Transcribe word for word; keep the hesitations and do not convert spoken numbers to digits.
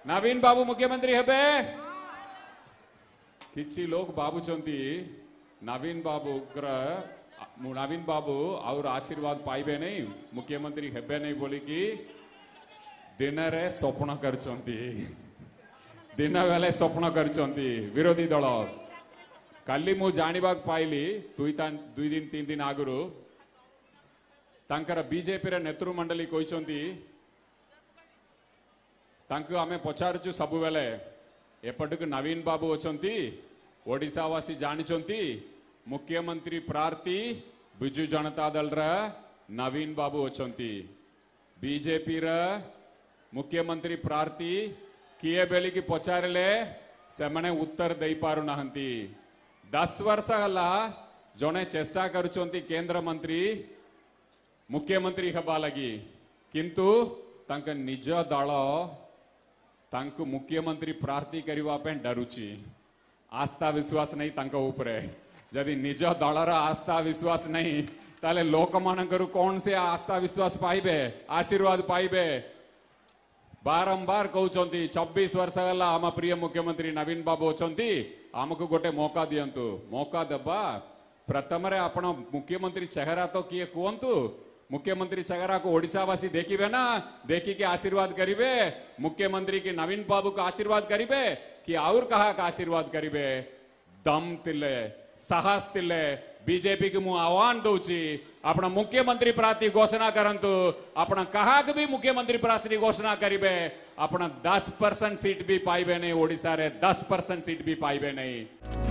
नवीन बाबू मुख्यमंत्री हेबे किछि लोग भावुंट नवीन बाबू नवीन बाबू और आशीर्वाद पाइबे नहीं मुख्यमंत्री हेबे नहीं बोलिकी दिन रे स्वप्न करचंती दिन बेले स्वप्न करचंती विरोधी दल काली मु जानिबा पाइली दुई दुई दिन तीन दिन आगु तांकर बीजेपी रे नेतृमंडली कहते आमे पचारुचु सबु बेले एपटक नवीन बाबू अछंती ओडिशावासी जानिचंती मुख्यमंत्री प्रार्थी बिजु जनता दल रा नवीन बाबू अछंती बीजेपी रा मुख्यमंत्री प्रार्थी किए बेली की पचारे से मने उत्तर दे पारु नाहंती दस वर्ष हला जने चेष्टा करुचंती केंद्र मंत्री मुख्यमंत्री हबा लगी किंतु तांक निज दल तांको मुख्यमंत्री प्रार्थी करबा पे डरुची आस्था विश्वास नहीं तांको ऊपर जदि निज दलर आस्था विश्वास नहीं ताले लोक मानकर कौन से आस्था विश्वास पाइबे आशीर्वाद पाइबे बारंबार कहते छब्बीस वर्ष गला आम प्रिय मुख्यमंत्री नवीन बाबू अछंती आमको गोटे मौका दियंतु मौका देबा प्रथम रे आपण मुख्यमंत्री चेहरा तो किए कहतु मुख्यमंत्री चेहरा को ओडिशावासी देखिबे ना देखी के आशीर्वाद करिवे मुख्यमंत्री की नवीन बाबू को आशीर्वाद करिवे कि और कहा का आशीर्वाद करिवे दम तिले साहस तिले बीजेपी की मु आह्वान दौची अपना मुख्यमंत्री प्रार्थी घोषणा करंतु अपना कहा भी मुख्यमंत्री प्रार्थी घोषणा करिवे अपना दस परसेंट सीट भी पाइबे नहीं ओडिशा रे दस परसेंट सीट भी पाइबे नहीं।